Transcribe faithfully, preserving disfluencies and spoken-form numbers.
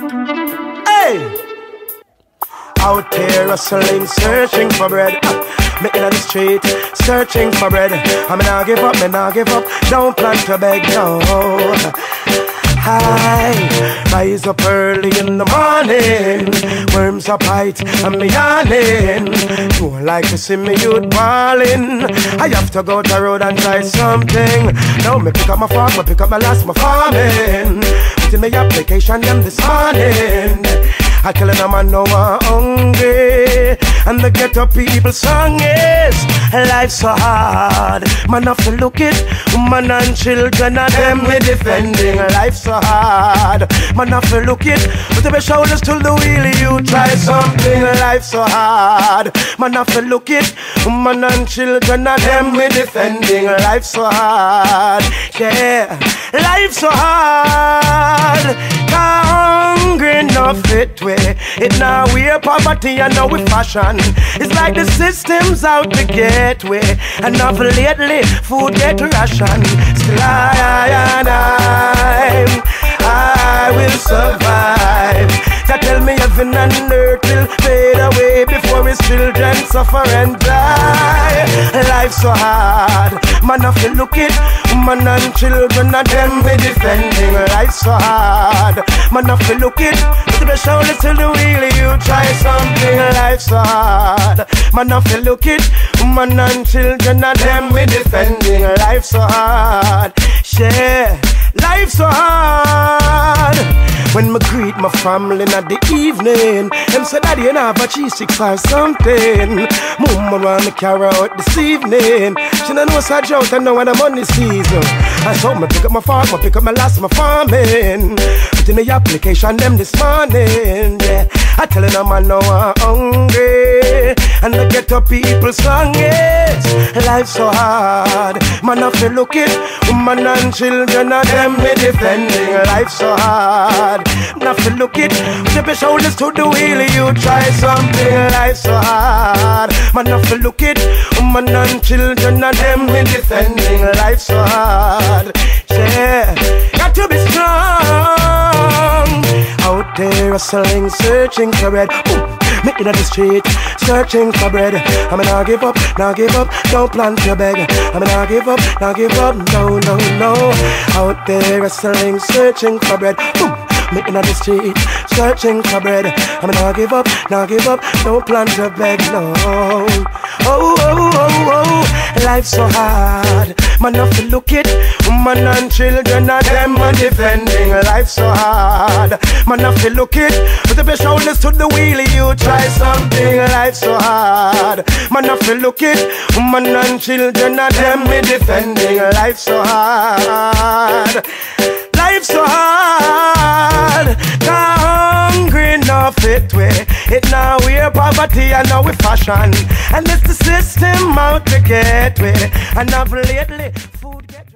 Hey! Out here hustling, searching for bread. Me in the street, searching for bread. I me nah give up, me nah give up. Don't plan to beg, no. Hi, rise up early in the morning. Worms up height and me yawning. Don't like to see me youth balling. I have to go to the road and try something. Now me pick up my fork, me pick up my last, my farming. Put in my application them this morning. I tell them I know I'm hungry. And the ghetto people song is life so hard. Man have to look it. Woman and children and them we defending. Life so hard. Man have to look it. Put up your shoulders to the wheel. You try something. Life so hard. Man have to look it. Woman and children and them we defending. Life so hard. Yeah. Life so hard. Hungry enough it way. It now we're poverty and now we fashion. It's like the system's out to get way. And now for lately food get ration. Still I, I, and I, I will survive. That tell me heaven and earth will fade away before his children suffer and die. Life so hard. Man have to look it. Woman and children and them be defending. Life so hard. Man have to look it. To the shoulder till the wheel you try something. Life so hard. Man have to look it. Woman and children and them be defending. Life so hard. Yeah. Life so hard. When me greet my family in the evening, them say daddy you have a cheese six or something. Mama want me carry out this evening. She don't know such out and know when the money season. I saw me pick up my farm, me pick up my last, my farming. Put in the application them this morning. Yeah, I telling them I know I'm hungry. And the ghetto people song is life so hard. Man have to look it. Woman and children and them me defending. Life so hard. Man have to look it. Put your shoulders to the wheel. You try something. Life so hard. Man have to look it. Woman and children and them me defending. Life so hard. Yeah, got to be strong. Out there hustling, searching for bread. Ooh. Me in the street, searching for bread. I mean, I give up, now give up, don't plan to beg. I mean, I give up, now give up, no, no, no. Out there hustling, searching for bread. Boom. Me in the street, searching for bread. I mean, I give up, now give up, don't plan to beg, no. Oh, oh, oh, oh, life so hard. Man have to look it. Woman and children and them are defending. Life so hard. Man have to look it. Put up your shoulders to the wheel. You try something. Life so hard. Man have to look it. Woman and children and them are defending. Life so hard. Life so hard. Hungry enough it way. It now we're poverty and now we fashion. And it's the system out to get way. And now lately food get